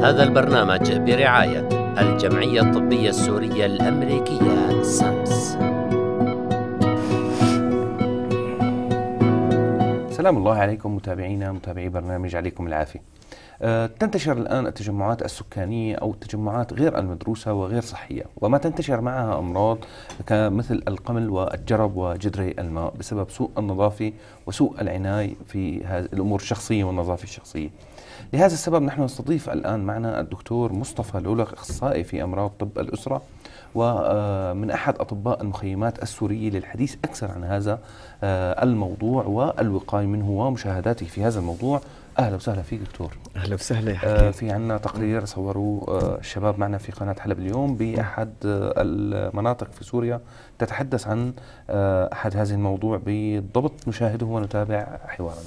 هذا البرنامج برعاية الجمعية الطبية السورية الأمريكية سامس. سلام الله عليكم متابعينا متابعي برنامج عليكم العافية. تنتشر الآن التجمعات السكانية أو التجمعات غير المدروسة وغير صحية، وما تنتشر معها أمراض مثل القمل والجرب وجدري الماء بسبب سوء النظافة وسوء العناية في هذه الأمور الشخصية والنظافة الشخصية. لهذا السبب نحن نستضيف الآن معنا الدكتور مصطفى لولخ، أخصائي في أمراض طب الأسرة ومن أحد أطباء المخيمات السورية، للحديث أكثر عن هذا الموضوع والوقاية منه ومشاهداته في هذا الموضوع. أهلا وسهلا فيك دكتور. أهلا وسهلا يا حكيم. في عنا تقرير صوروه الشباب معنا في قناة حلب اليوم بأحد المناطق في سوريا تتحدث عن أحد هذه الموضوع بالضبط. نشاهده ونتابع حوارنا.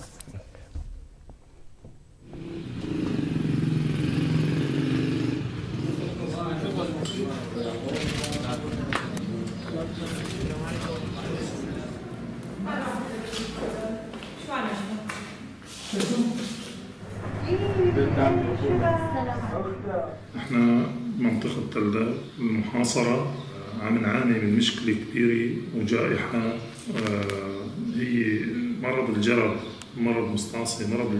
احنا منطقة المحاصرة عم نعاني من مشكلة كبيرة وجائحة، هي مرض الجرب، مرض مستعصي. مرض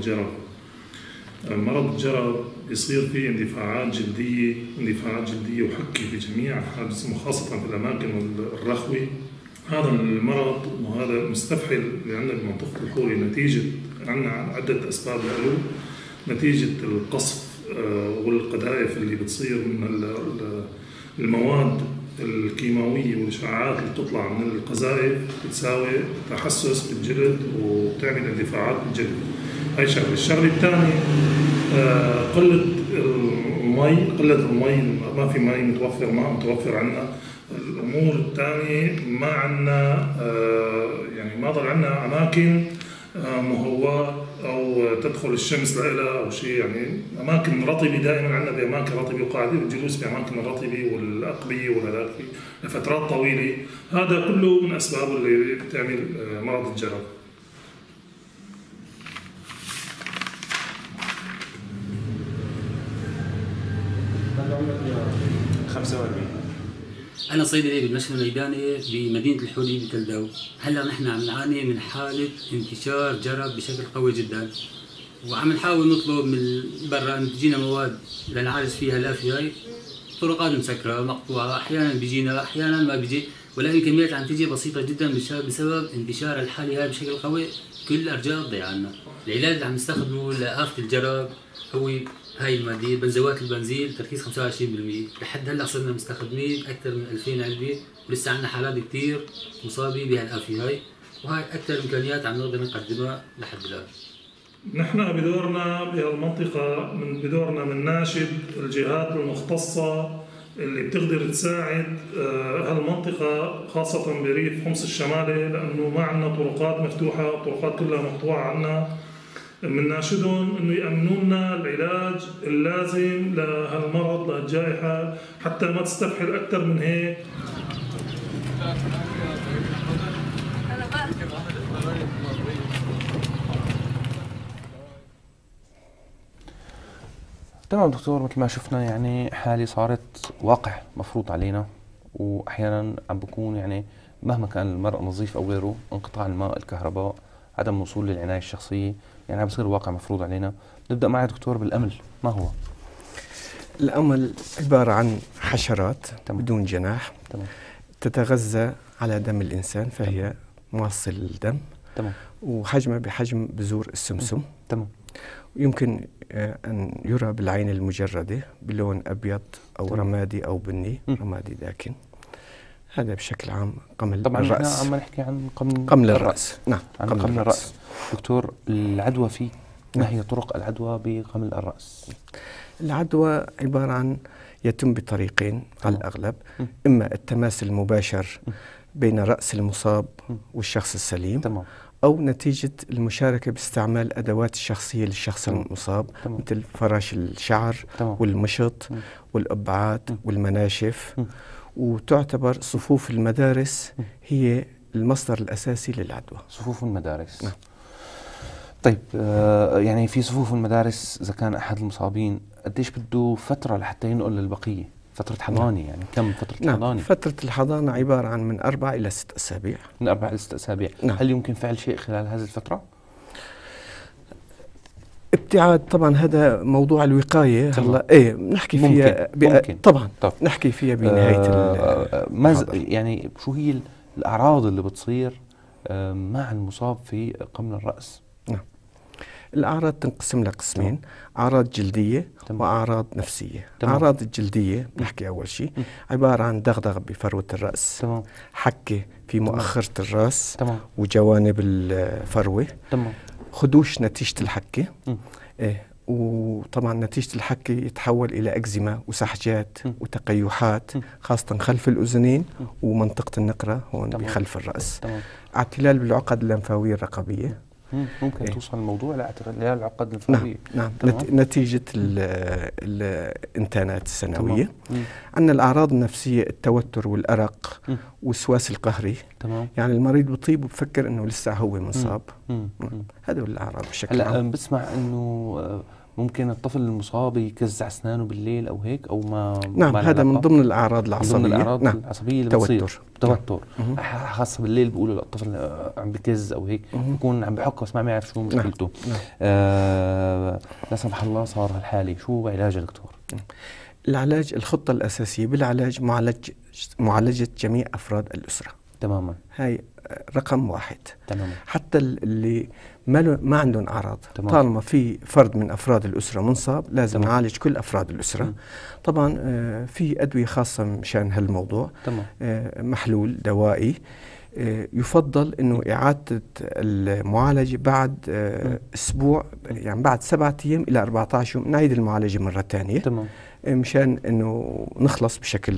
الجرب بيصير فيه اندفاعات جلدية وحكة في جميع وخاصة في الأماكن الرخوة. هذا المرض وهذا مستفحل اللي عندنا بمنطقة الحوري نتيجة عندنا عدة أسباب له، نتيجة القصف والقذائف اللي بتصير من المواد الكيماوية والإشعاعات اللي بتطلع من القذائف بتساوي تحسس بالجلد وبتعمل اندفاعات بالجلد. هاي شغلة. الشغلة الثانية قلة المي، ما في مي متوفر، ماء متوفر عندنا. الأمور الثانية ما عندنا يعني ما ضل عندنا أماكن مهواة أو تدخل الشمس لها أو شيء، يعني أماكن رطبة دائما عندنا بأماكن رطبة وقاعدين الجلوس بأماكن الرطبة والأقبية وهذاك لفترات طويلة. هذا كله من أسبابه اللي بتعمل مرض الجرب. أنا صيدلي بالمشفى الميداني بمدينة الحوري بتلداو. هلا نحن عم نعاني من حالة انتشار جرب بشكل قوي جدا، وعم نحاول نطلب من برا أن تجينا مواد لنعالج فيها الآفة. هاي طرقات مسكرة مقطوعة، أحيانا بيجينا أحيانا ما بيجي، ولكن كميات عم تيجي بسيطة جدا بسبب انتشار الحالة هاي بشكل قوي كل أرجاء تضيع عنا. العلاج اللي عم نستخدمه لآفة الجرب هو هاي المادة بنزوات البنزيل تركيز 25%. لحد هلا صرنا مستخدمين أكثر من 2000 علبة، ولسه عندنا حالات كثير مصابة بهالآفة هاي، وهاي أكثر إمكانيات عم نقدر نقدمها لحد الآن. نحن بدورنا بهالمنطقة بدورنا بنناشد الجهات المختصة اللي بتقدر تساعد هالمنطقة خاصة بريف حمص الشمالي، لأنه ما عندنا طرقات مفتوحة، الطرقات كلها مقطوعة عنا. بنناشدهم انه يامنوا لنا العلاج اللازم لهالمرض لهالجائحه حتى ما تستفحل اكثر من هيك. تمام دكتور، مثل ما شفنا يعني حالة صارت واقع مفروض علينا، واحيانا عم بكون يعني مهما كان المرء نظيف او غيره، انقطاع الماء، الكهرباء، عدم الوصول للعناية الشخصية، يعني عم بصير واقع مفروض علينا. نبدأ معي دكتور بالأمل. ما هو؟ الأمل عبارة عن حشرات بدون جناح تتغذى على دم الإنسان، فهي موصل للدم. وحجمها بحجم بذور السمسم. يمكن أن يرى بالعين المجردة بلون أبيض أو رمادي أو بني، رمادي داكن. هذا بشكل عام قمل طبعا الرأس. طبعا عم نحكي عن قمل الرأس. نعم، عن قمل الرأس. دكتور، العدوى فيه ما هي طرق العدوى بقمل الرأس؟ العدوى عبارة عن يتم بطريقين على الأغلب، إما التماس المباشر بين رأس المصاب والشخص السليم، أو نتيجة المشاركة باستعمال أدوات الشخصية للشخص المصاب، مثل فراش الشعر والمشط والأبعاد والمناشف. وتعتبر صفوف المدارس هي المصدر الأساسي للعدوى. صفوف المدارس. طيب يعني في صفوف المدارس إذا كان أحد المصابين قديش بده فترة لحتى ينقل للبقية؟ فترة حضانة يعني كم فترة الحضانة؟ فترة الحضانة عبارة عن من 4 إلى 6 أسابيع. من 4 إلى 6 أسابيع. هل يمكن فعل شيء خلال هذه الفترة؟ ابتعاد طبعا هذا موضوع الوقاية. هلا نحكي فيها ممكن. طبعا نحكي فيها بنهاية يعني شو هي الأعراض اللي بتصير مع المصاب في قمل الرأس؟ الأعراض تنقسم لقسمين، أعراض جلدية وأعراض نفسية. أعراض الجلدية نحكي أول شيء عبارة عن دغدغة بفروة الرأس، حكة في مؤخرة الرأس وجوانب الفروة، خدوش نتيجة الحكة، وطبعا نتيجة الحكة يتحول إلى أكزيما وسحجات وتقيحات خاصة خلف الأذنين ومنطقة النقرة هون بخلف الرأس. اعتلال بالعقد اللمفاوية الرقبية ممكن توصل الموضوع لاعتلال العقد اللمفاوية. نعم نتيجة الانتانات السنوية. عندنا الأعراض النفسية التوتر والأرق والوسواس القهري. يعني المريض بطيب وبفكر إنه لسه هو منصاب. هذول الأعراض بشكل عام. هلا بسمع إنه ممكن الطفل المصاب يكزع أسنانه بالليل أو هيك أو ما. نعم هذا من ضمن الأعراض العصبية. من ضمن الأعراض العصبية اللي بتصير توتر خاصة بالليل. بيقولوا الطفل عم بكز أو هيك بيكون عم بحك بس ما يعرف شو مشكلته. لا سمح الله صار هالحالة، شو علاجه دكتور؟ العلاج الخطة الأساسية بالعلاج معالجة جميع أفراد الأسرة تماما. هاي رقم 1 تماما. حتى اللي ما عندهم أعراض طالما في فرد من أفراد الأسرة منصاب لازم نعالج كل أفراد الأسرة. طبعا في أدوية خاصة مشان هالموضوع. محلول دوائي يفضل أنه إعادة المعالجة بعد أسبوع، يعني بعد 7 أيام إلى 14 يوم نعيد المعالجة مرة ثانية مشان أنه نخلص بشكل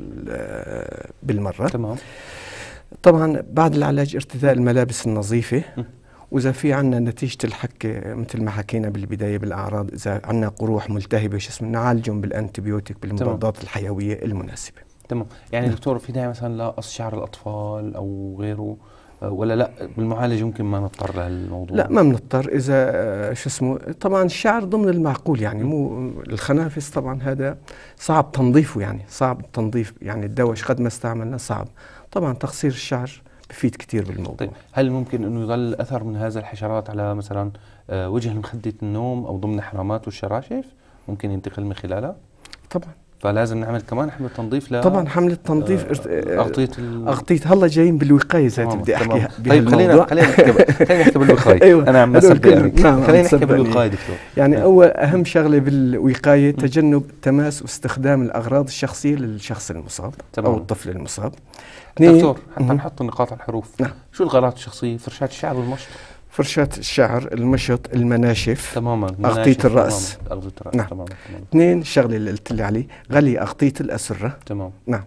بالمرة. طبعا بعد العلاج ارتداء الملابس النظيفة، وإذا في عنا نتيجة الحكة مثل ما حكينا بالبداية بالأعراض، إذا عنا قروح ملتهبة نعالجهم بالأنتيبيوتيك بالمضادات الحيوية المناسبة. تمام. يعني دكتور في داعي مثلا لقص شعر الأطفال أو غيره ولا لا بالمعالجة ممكن ما نضطر لهالموضوع؟ لا ما بنضطر إذا طبعا الشعر ضمن المعقول، يعني مو الخنافس طبعا هذا صعب تنظيفه، يعني صعب التنظيف، يعني الدواش قد ما استعملنا صعب. طبعا تقصير الشعر بفيد كثير بالموضوع. طيب هل ممكن انه يظل اثر من هذا الحشرات على مثلا وجه مخدة النوم او ضمن الحرامات والشراشف ممكن ينتقل من خلالها؟ طبعا. فلازم نعمل كمان حملة تنظيف طبعا حملة تنظيف أغطية هلا جايين بالوقاية زي بدي احكي. طيب خلينا نحكي بالوقاية. أيوة. انا عم بسال خلينا نحكي بالوقاية دكتور. يعني اول اهم شغلة بالوقاية تجنب تماس واستخدام الاغراض الشخصية للشخص المصاب او الطفل المصاب. دكتور حتى نحط نقاط الحروف. شو الأغراض الشخصية؟ فرشاة الشعر والمشط. فرشاة الشعر، المشط، المناشف، تماما، أغطية الرأس. نعم. تماما. 2 الشغله اللي قلت لي عليه غلي أغطية الأسرة. تمام. نعم.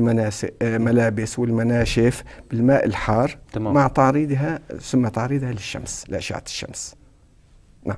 ملابس والمناشف بالماء الحار. تمام. مع تعريضها ثم تعريضها للشمس لأشعة الشمس. نعم.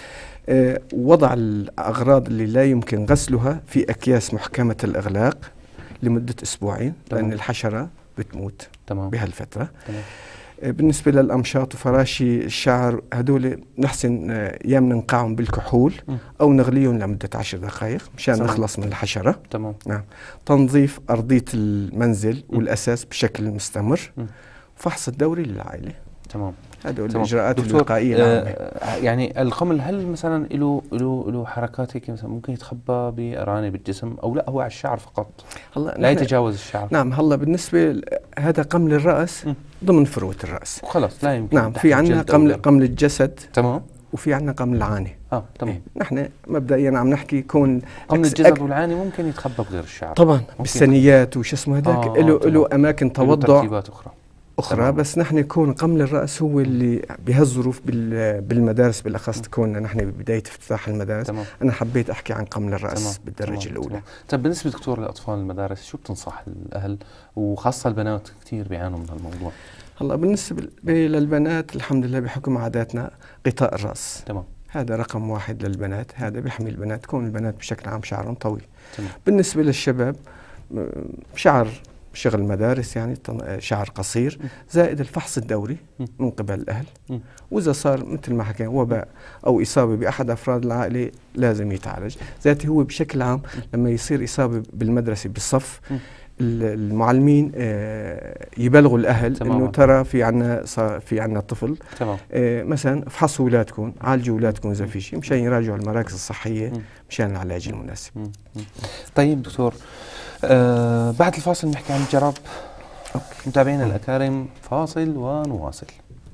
وضع الأغراض اللي لا يمكن غسلها في أكياس محكمة الإغلاق لمدة 2 أسبوع لأن الحشرة بتموت. تمام. بهالفترة. تمام. بالنسبة للأمشاط وفراشي الشعر هدول نحسن يا ننقعهم بالكحول أو نغليهم لمدة 10 دقائق مشان نخلص من الحشرة. تمام. نعم. تنظيف أرضية المنزل والأساس بشكل مستمر. فحص الدوري للعائلة. تمام. هدول الإجراءات الوقائية. يعني القمل هل مثلا له حركات هيك مثلا ممكن يتخبى بأرانب بالجسم أو لا هو على الشعر فقط؟ لا يتجاوز الشعر. نعم. هلا بالنسبة هذا قمل الرأس ضمن فروة الرأس. خلاص لا يمكن. نعم. في عندنا قمل الجسد. تمام. وفي عندنا قمل العاني. تمام. نحن مبدئيا عم نحكي يكون قمل الجسد والعاني ممكن يتخبى بغير الشعر. طبعا بالثنيات وش اسمه هذاك له اماكن توضع تركيبات اخرى. بس نحن يكون قمل الراس هو اللي بهالظروف بالمدارس بالاخص تكون نحن ببدايه افتتاح المدارس. تمام. انا حبيت احكي عن قمل الراس بالدرجه الاولى. طيب بالنسبه دكتور لاطفال المدارس شو بتنصح الاهل وخاصه البنات كثير بيعانوا من هالموضوع؟ هلا بالنسبه للبنات الحمد لله بحكم عاداتنا غطاء الراس. تمام. هذا رقم 1 للبنات، هذا بيحمي البنات، تكون البنات بشكل عام شعرهم طويل. تمام. بالنسبه للشباب شغل مدارس يعني شعر قصير، زائد الفحص الدوري من قبل الأهل. وإذا صار مثل ما حكينا وباء أو إصابة بأحد أفراد العائلة لازم يتعالج. ذاتي هو بشكل عام لما يصير إصابة بالمدرسة بالصف، المعلمين يبلغوا الأهل إنه ترى في عنا طفل، مثلا افحصوا أولادكم، عالجوا أولادكم إذا في شيء، مشان يراجعوا المراكز الصحية مشان العلاج المناسب. طيب دكتور، بعد الفاصل نحكي عن الجرب. متابعينا الأكارم، فاصل ونواصل.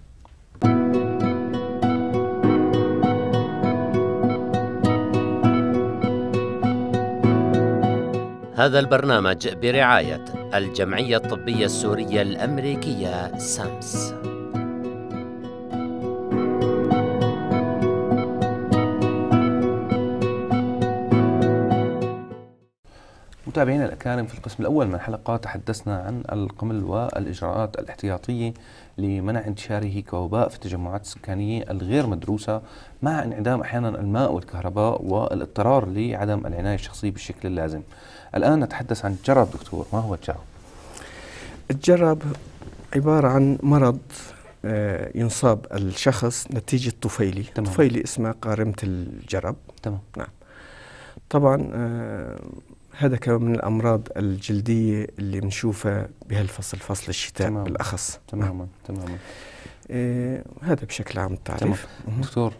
هذا البرنامج برعاية الجمعية الطبية السورية الأمريكية سامس. متابعينا الأكارم، في القسم الأول من الحلقة تحدثنا عن القمل والإجراءات الاحتياطية لمنع انتشاره كوباء في التجمعات السكانية الغير مدروسة، مع انعدام أحيانا الماء والكهرباء والاضطرار لعدم العناية الشخصية بالشكل اللازم. الآن نتحدث عن الجرب. دكتور، ما هو الجرب؟ الجرب عبارة عن مرض ينصاب الشخص نتيجة طفيلي. طفيلي اسمها قارمة الجرب. تمام. نعم. طبعا هذا كمان من الأمراض الجلدية اللي بنشوفها بهالفصل، فصل الشتاء تمام. بالأخص. تماما تماما. هذا بشكل عام التعريف. دكتور،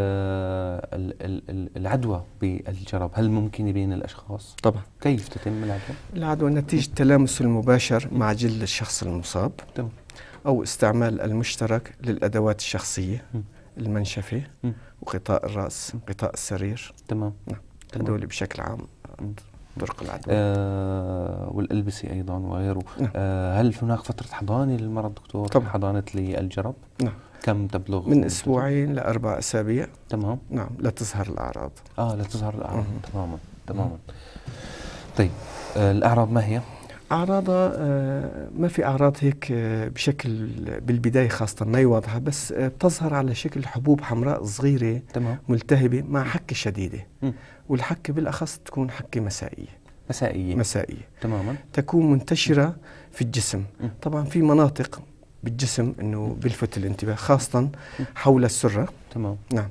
العدوى بالجرب هل ممكن بين الأشخاص؟ طبعا. كيف تتم العدوى؟ العدوى نتيجة التلامس المباشر مع جلد الشخص المصاب. تمام. أو استعمال المشترك للأدوات الشخصية، المنشفة وغطاء الرأس، غطاء السرير. تمام. نعم. هذول بشكل عام طرق العدوى. والألبسة أيضا وغيره. هل هناك فترة حضانة للمرض دكتور؟ طبعا. حضانة للجرب؟ نعم. كم تبلغ؟ من أسبوعين ل4 أسابيع. تمام. نعم، لا تظهر الأعراض. لا تظهر الأعراض. تماما تماما. طيب، الأعراض ما هي؟ أعراضها ما في أعراض هيك بشكل بالبداية خاصة ما واضحة، بس بتظهر على شكل حبوب حمراء صغيرة. تمام. ملتهبة مع حكة شديدة. والحكة بالأخص تكون حكة مسائية. تماما. تكون منتشرة في الجسم. طبعا في مناطق بالجسم انه بلفت الانتباه، خاصة حول السرة. تمام. نعم.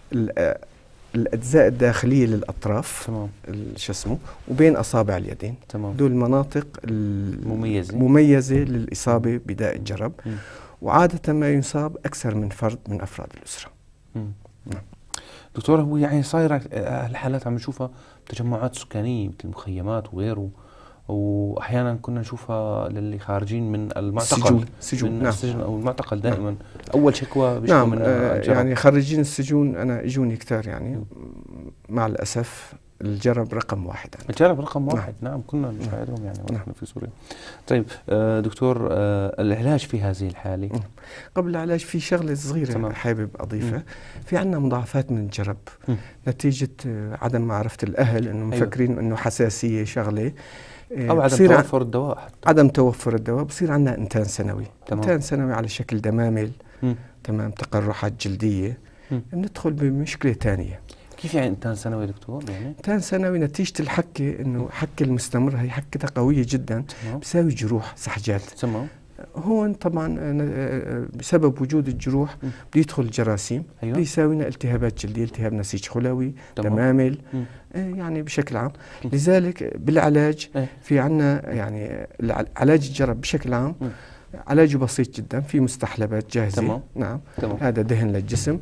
الأجزاء الداخلية للأطراف. تمام. شو اسمه، وبين أصابع اليدين. تمام. دول المناطق المميزة للإصابة بداء الجرب. وعادة ما يصاب أكثر من فرد من أفراد الأسرة. نعم. دكتور، هو يعني صايرة الحالات عم نشوفها بتجمعات سكانية مثل المخيمات وغيره، واحيانا كنا نشوفها للي خارجين من المعتقل، سجون. من نعم. السجن او المعتقل دائما. اول شكوى نعم. من يعني خريجين السجون انا اجوني كثار يعني. مع الاسف الجرب رقم 1 يعني. الجرب رقم 1. نعم. كنا نشاهدهم يعني ونحن في سوريا. طيب دكتور، العلاج في هذه الحالة؟ قبل العلاج في شغلة صغيرة حابب أضيفها. في عنا مضاعفات من الجرب نتيجة عدم معرفة الأهل، إنه مفكرين إنه حساسية شغلة، أو عدم توفر الدواء حتى. عدم توفر الدواء. بصير عندنا إنتان سنوي. إنتان سنوي على شكل دمامل. تمام. تقرحات جلدية. بندخل بمشكلة ثانية. كيف يعني إنتان سنوي دكتور؟ يعني إنتان سنوي نتيجة الحكة، إنه حكة المستمرة هي حكتها قوية جدا. بساوي جروح، سحجات. تمام. هون طبعا بسبب وجود الجروح بده يدخل الجراثيم. أيوة. بده يساوي لنا التهابات جلدية، التهاب نسيج خلوي، دمامل. يعني بشكل عام. لذلك بالعلاج في عنا يعني علاج الجرب بشكل عام علاجه بسيط جدا. في مستحلبات جاهزة. تمام. نعم. تمام. هذا دهن للجسم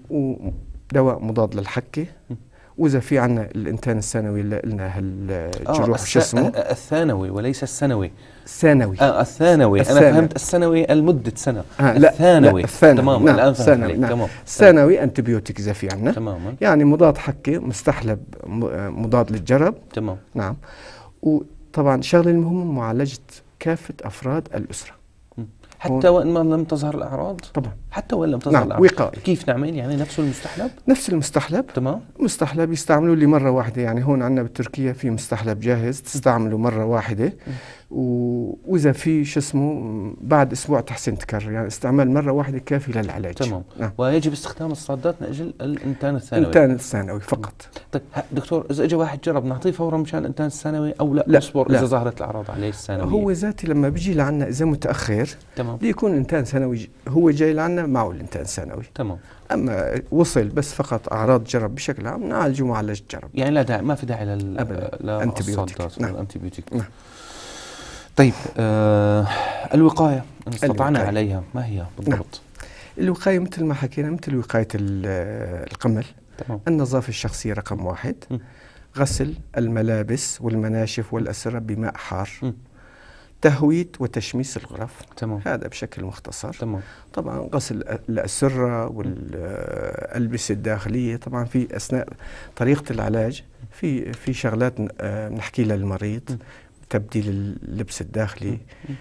ودواء مضاد للحكة. وإذا في عنا الإنتان الثانوي اللي قلنا هالجروح شو اسمه؟ الثانوي وليس الثانوي. الثانوي. الثانوي. أنا فهمت الثانوي المدة سنة. لا، الثانوي. تمام. نعم. الآن فهمت. نعم. تمام. الثانوي أنتيبيوتيك إذا في عنا. تماما. يعني مضاد حكة، مستحلب مضاد للجرب. تمام. نعم. وطبعا الشغلة المهمة معالجة كافة أفراد الأسرة. حتى وإن ما لم تظهر الأعراض؟ طبعا. حتى وإن لم تظهر الأعراض. وقائي. كيف نعمل يعني؟ نفس المستحلب؟ نفس المستحلب. تمام. مستحلب يستعملوا لي مرة واحدة. يعني هون عندنا بتركيا في مستحلب جاهز تستعمله مرة واحدة. واذا في شو اسمه بعد اسبوع تحسن تكرر، يعني استعمال مره واحده كافي للعلاج. تمام. ويجب استخدام الصادات من اجل الانتان الثانوي. الانتان الثانوي فقط. طيب دكتور، اذا اجى واحد جرب نعطيه فورا مشان الانتان الثانوي او لا نصبر اذا ظهرت الاعراض عليه الثانويه؟ هو ذاتي لما بيجي لعنا اذا متاخر تمام بيكون انتان ثانوي، هو جاي لعنا معه الانتان الثانوي. تمام. اما وصل بس فقط اعراض جرب بشكل عام نعالجه معالجه جرب، يعني لا داعي، ما في داعي للصادات نعم. والانتيبيوتيك. نعم. طيب الوقايه ان استطعنا عليها ما هي بالضبط؟ نعم. الوقايه مثل ما حكينا مثل وقايه القمل. تمام. النظافه الشخصيه رقم 1. غسل الملابس والمناشف والأسرة بماء حار. تهوية وتشميس الغرف. تمام. هذا بشكل مختصر. تمام. طبعا غسل الأسرة والألبسة الداخلية. طبعا في أثناء طريقة العلاج في شغلات نحكي للمريض، تبديل اللبس الداخلي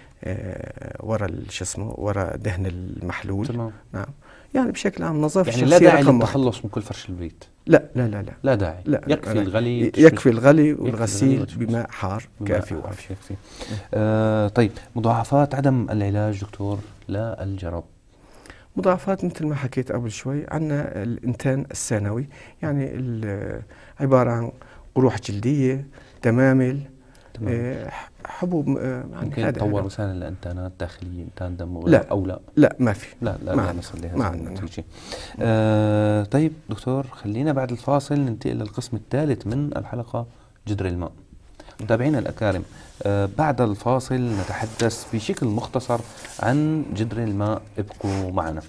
وراء دهن المحلول. تمام. نعم. يعني بشكل عام نظافة يعني لا داعي للتخلص من كل فرش البيت. لا لا داعي. لا يكفي الغلي. يكفي الغلي والغسيل بماء حار كافي وافي. طيب مضاعفات عدم العلاج دكتور للجرب؟ مضاعفات مثل ما حكيت قبل شوي، عندنا الانتان الثانوي، يعني عبارة عن قروح جلدية، دمامل، حبوب. ممكن يتطور مثلا الانتانات داخليه، انتان دم لا او لا؟ لا ما في. لا نصل لهذا النتيجه. طيب دكتور، خلينا بعد الفاصل ننتقل للقسم الثالث من الحلقه، جدر الماء. متابعينا الأكارم، بعد الفاصل نتحدث بشكل مختصر عن جدر الماء. ابقوا معنا.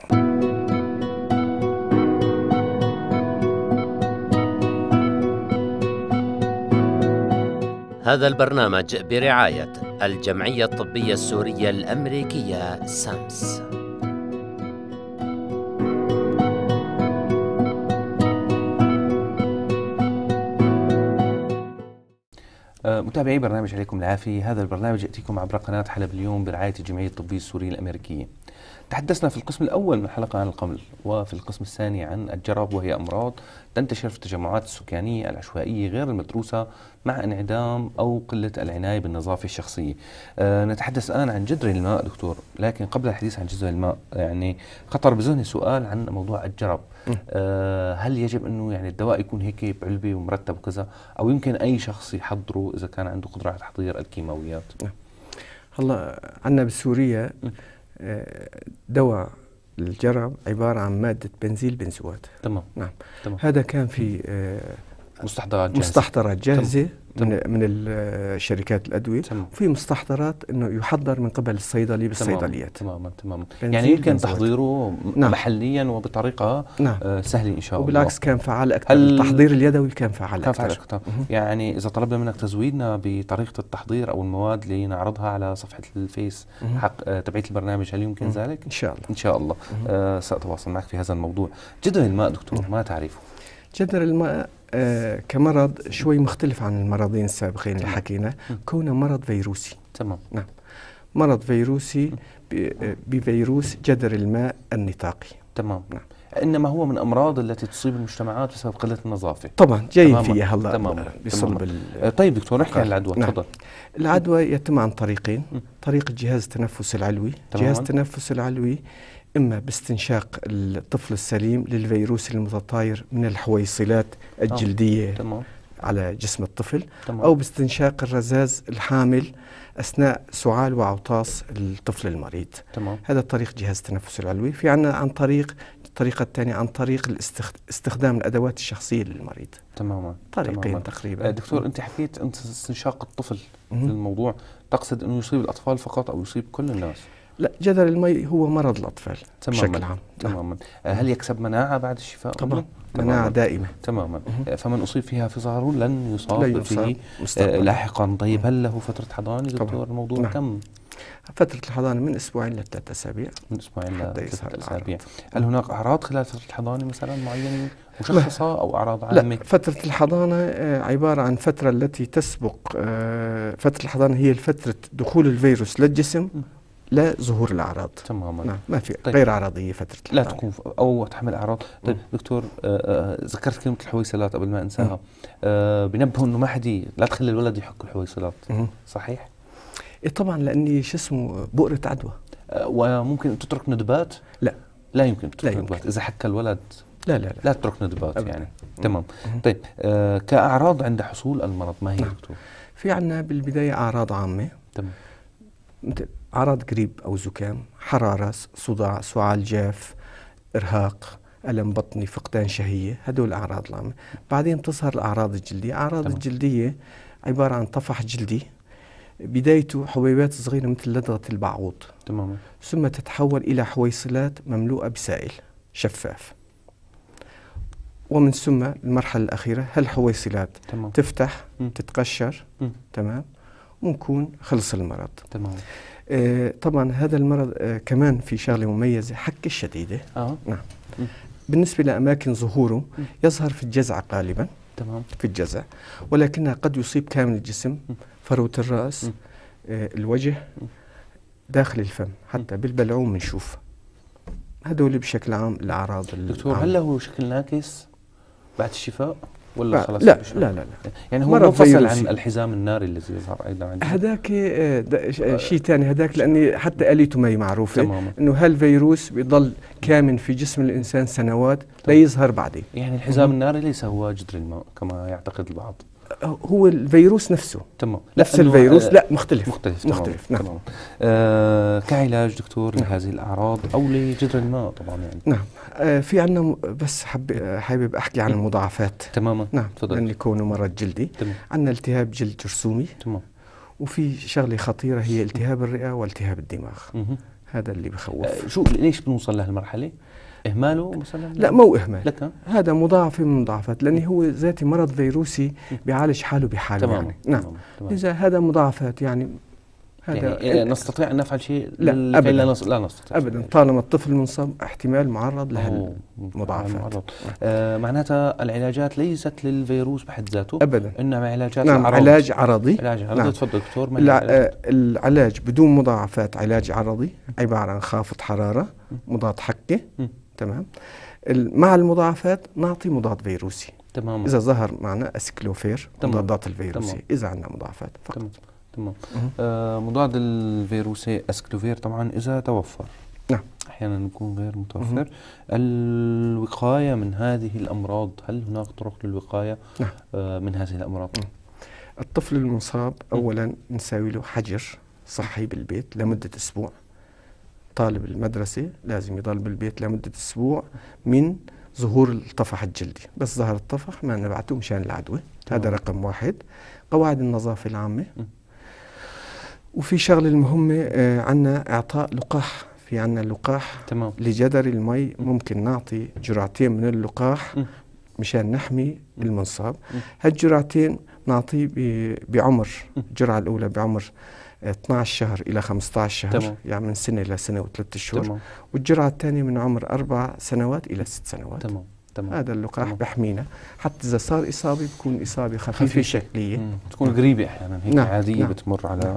هذا البرنامج برعاية الجمعية الطبية السورية الأمريكية سامس. متابعي برنامج عليكم العافية، هذا البرنامج يأتيكم عبر قناة حلب اليوم برعاية الجمعية الطبية السورية الأمريكية. تحدثنا في القسم الأول من الحلقة عن القمل، وفي القسم الثاني عن الجرب، وهي أمراض تنتشر في التجمعات السكانية العشوائية غير المدروسة مع انعدام أو قلة العناية بالنظافة الشخصية. نتحدث الآن عن جدر الماء دكتور، لكن قبل الحديث عن جدر الماء يعني خطر بذهني سؤال عن موضوع الجرب. هل يجب أنه يعني الدواء يكون هيك بعلبة ومرتب وكذا، أو يمكن أي شخص يحضره إذا كان عنده قدرة على تحضير الكيماويات؟ هلا عندنا بسوريا دواء الجرب عبارة عن مادة بنزيل بنزوات. تمام. نعم. تمام. هذا كان في مستحضرات جاهزة من الشركات الأدوية. وفي مستحضرات أنه يحضر من قبل الصيدلي بالصيدليات. تماما. يعني يمكن تحضيره محليا وبطريقة سهلة إن شاء الله. وبالعكس كان فعال أكثر. التحضير اليدوي كان فعال أكثر. يعني إذا طلبنا منك تزويدنا بطريقة التحضير أو المواد اللي نعرضها على صفحة الفيس حق تبعية البرنامج، هل يمكن ذلك؟ إن شاء الله. إن شاء الله. سأتواصل معك في هذا الموضوع. جدر الماء دكتور، ما تعرفه؟ جدر الماء كمرض شوي مختلف عن المرضين السابقين اللي حكينا، كونه مرض فيروسي. تمام. نعم. مرض فيروسي بفيروس جدر الماء النطاقي. تمام. نعم. إنما هو من أمراض التي تصيب المجتمعات بسبب قلة النظافة. طبعا جايين فيها هلا. تمام. طيب دكتور، نحكي عن العدوى. تفضل. العدوى يتم عن طريقين. طريق الجهاز التنفس العلوي. جهاز التنفس العلوي إما باستنشاق الطفل السليم للفيروس المتطاير من الحويصلات الجلدية على جسم الطفل، أو باستنشاق الرذاذ الحامل أثناء سعال وعطاس الطفل المريض. هذا طريق جهاز التنفس العلوي. في عنا الطريقة الثانية عن طريق استخدام الأدوات الشخصية للمريض. تماما. طريقين تقريبا. دكتور، أنت حكيت استنشاق الطفل في الموضوع، تقصد أنه يصيب الأطفال فقط أو يصيب كل الناس؟ لا، جدر الماء هو مرض الأطفال بشكل عام. تماما. هل يكسب مناعة بعد الشفاء؟ طبعا. مناعة دائمة. تماما. فمن أصيب فيها في صغره لن يصاب فيه لاحقا. طيب هل له فترة حضانة دكتور؟ الموضوع كم؟ فترة الحضانة من أسبوعين ل3 أسابيع. من أسبوعين ل3 أسابيع. هل هناك أعراض خلال فترة الحضانة مثلا معينة مشخصة أو أعراض عامة؟ لا، فترة الحضانة عبارة عن فترة التي تسبق فترة الحضانة، هي فترة دخول الفيروس للجسم لا ظهور الأعراض. تماما. نعم. ما في. طيب. غير عرضية فترة لا تكون أو تحمل أعراض. طيب دكتور، ذكرت كلمة الحويصلات قبل ما أنساها. بنبهوا إنه ما حد لا تخلي الولد يحك الحويصلات. صحيح؟ طبعا لاني شو اسمه بؤرة عدوى. وممكن تترك ندبات؟ لا يمكن تترك ندبات اذا حكى الولد. لا تترك ندبات أبدا. يعني تمام. طيب كأعراض عند حصول المرض ما هي دكتور؟ في عندنا بالبداية أعراض عامة. تمام. مثل أعراض قريب أو زكام، حرارة، صداع، سعال جاف، إرهاق، ألم بطني، فقدان شهية، هدول الأعراض العامة. بعدين تظهر الأعراض الجلدية. أعراض تمام. الجلدية عبارة عن طفح جلدي بدايته حبيبات صغيرة مثل لدغة البعوض. تمام. ثم تتحول إلى حويصلات مملوءة بسائل شفاف، ومن ثم المرحلة الأخيرة هالحويصلات تمام. تفتح تتقشر تمام، ونكون خلص المرض. تمام. طبعا هذا المرض كمان في شغلة مميزة، حكة شديدة. نعم. بالنسبة لأماكن ظهوره يظهر في الجزع غالبا. تمام. في الجزع، ولكنها قد يصيب كامل الجسم، فروة الرأس، الوجه، داخل الفم، حتى بالبلعوم بنشوف. هدول بشكل عام الأعراض. دكتور هل له شكل ناكس بعد الشفاء ولا خلاص؟ لا يعني هو منفصل عن الحزام الناري الذي يظهر ايضا عندنا. هذاك شيء ثاني، هذاك لاني حتى اليته ما هي معروفه، انه هالفيروس بيضل كامن في جسم الانسان سنوات لا يظهر بعدين. يعني الحزام الناري ليس هو جدر الماء كما يعتقد البعض، هو الفيروس نفسه. تمام. نفس الفيروس. لا مختلف. نعم. تمام. كعلاج دكتور لهذه الأعراض أو لجدر الماء طبعا يعني. نعم. في عندنا بس حابب أحكي عن المضاعفات. تماما. نعم. لأن يكونوا مرض جلدي. عندنا التهاب جلد جرثومي. تمام. وفي شغلة خطيرة هي التهاب الرئة والتهاب الدماغ. هذا اللي بخوف. ليش بنوصل لهالمرحلة؟ إهماله مثلا؟ لا مو إهمال. لك هذا مضاعفة من المضاعفات، لأن هو ذاتي مرض فيروسي بيعالج حاله بحاله. تمام. يعني. نعم. إذا هذا مضاعفات يعني هذا يعني نستطيع أن نفعل شيء؟ لا أبدا. لا نستطيع أبدا. طالما الطفل منصاب احتمال معرض لهالمضاعفات. معناتها العلاجات ليست للفيروس بحد ذاته أبدا، إنما علاجات نعم علاج عرضي. نعم. تفضل دكتور. العلاج بدون مضاعفات علاج عرضي عبارة عن خافض حرارة، مضاد حكة. تمام. مع المضاعفات نعطي مضاد فيروسي. تمام. إذا ظهر معنا أسكلوفير مضادات الفيروسي. إذا عندنا مضاعفات فقط. تمام. مضاد الفيروسي أسكلوفير طبعا إذا توفر. نعم. أحيانا يكون غير متوفر. الوقاية من هذه الأمراض، هل هناك طرق للوقاية من هذه الأمراض؟ الطفل المصاب أولا نساوي له حجر صحي بالبيت لمدة أسبوع. طالب المدرسة لازم يضل بالبيت لمدة أسبوع من ظهور الطفح الجلدي. بس ظهر الطفح ما نبعته مشان العدوى. هذا رقم واحد. قواعد النظافة العامة. وفي شغلة المهمة عنا إعطاء لقاح. في عنا لقاح لجدر المي، ممكن نعطي جرعتين من اللقاح مشان نحمي المنصاب. هالجرعتين نعطيه بعمر، الجرعة الأولى بعمر 12 شهر إلى 15 شهر. يعني من سنة إلى سنة و3 أشهر. والجرعة الثانية من عمر 4 سنوات إلى 6 سنوات. هذا اللقاح بحمينا، حتى إذا صار إصابة بتكون إصابة خفيفة شكلية، تكون قريبة أحيانا هيك. نعم. عادية. نعم. بتمر على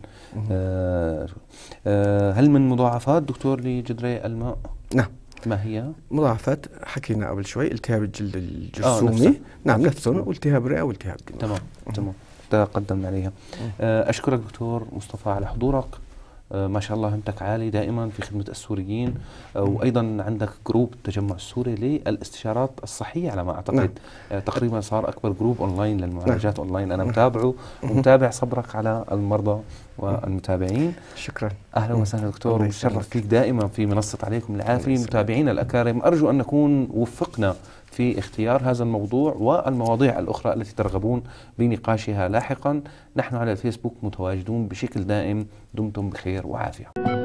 هل من مضاعفات دكتور لجدري الماء؟ نعم. ما هي؟ مضاعفات حكينا قبل شوي، التهاب الجلد الجرثومي. نعم نفسهم، والتهاب الرئة والتهاب الدماغ. تمام. تقدمنا عليها. أشكرك دكتور مصطفى على حضورك. ما شاء الله همتك عالي دائما في خدمة السوريين، وأيضا عندك جروب التجمع السوري للاستشارات الصحية على ما أعتقد. تقريبا صار أكبر جروب أونلاين للمعالجات أونلاين. أنا متابعه ومتابع صبرك على المرضى والمتابعين. شكرا. أهلا وسهلا دكتور، وشرف فيك دائما في منصة عليكم العافية. متابعينا الأكارم، أرجو أن نكون وفقنا في اختيار هذا الموضوع والمواضيع الأخرى التي ترغبون بنقاشها لاحقا. نحن على الفيسبوك متواجدون بشكل دائم. دمتم بخير وعافية.